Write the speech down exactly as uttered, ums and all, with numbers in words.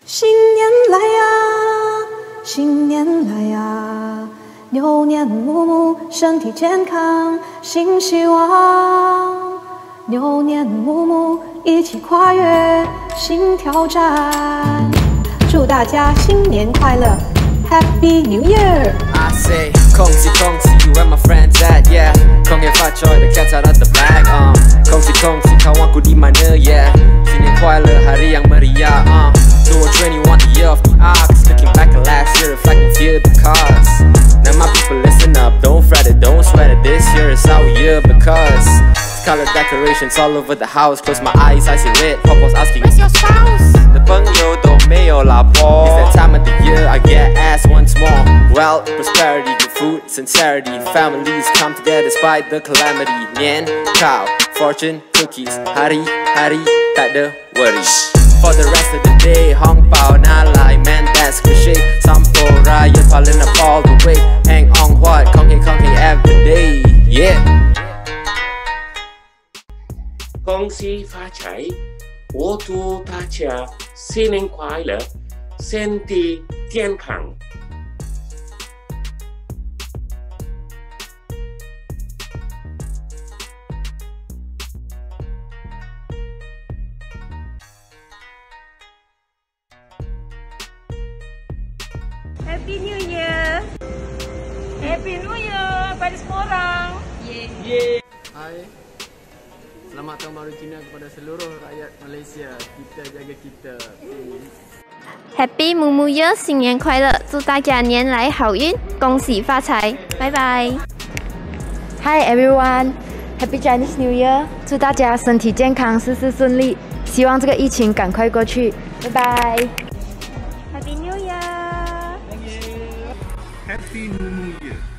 新年来呀，新年来呀，牛年木木身体健康，新希望。牛年木木一起跨越新挑战，祝大家新年快乐 ，Happy New Year！ I say， 恭喜恭喜 ，You and my friends at yeah， 恭喜发财 ，the cat's out of the bag， uh， 恭喜恭喜，kawanku di mana yeah， 新年快乐，hari yang meriah， uh， twenty twenty-one the year of the ox， looking back at last year, reflecting fear because now my people listen up, don't fret it, don't sweat it, this year is our year because color decorations all over the house. Close my eyes, I see red. Papa's asking, where's your spouse? The 朋友都没有老婆. It's that time of the year I get asked once more. Well, prosperity, good food, sincerity. Families come together despite the calamity. 年糕, fortune, cookies. Hari, hari, tak ada worries. For the rest of the day, hong bao na lai, man, that's cliche. Sampo raya, paling up all the way. Hang on what, kong hei, kong hei every day. Yeah. 恭喜发财！我祝大家新年快乐，身体健康。 Happy New Year! Happy New Year pada semua orang. Yeah. Yeah. Hai. Selamat Tahun Baru Cina kepada seluruh rakyat Malaysia. Kita jaga kita. Happy Moo Moo Year， 新年快乐！祝大家年来好运，恭喜发财！拜拜。 Hi everyone, Happy Chinese New Year！ 祝大家身体健康，事事顺利。希望这个疫情赶快过去。拜拜。 Happy New Year！ Happy Moo Moo Year！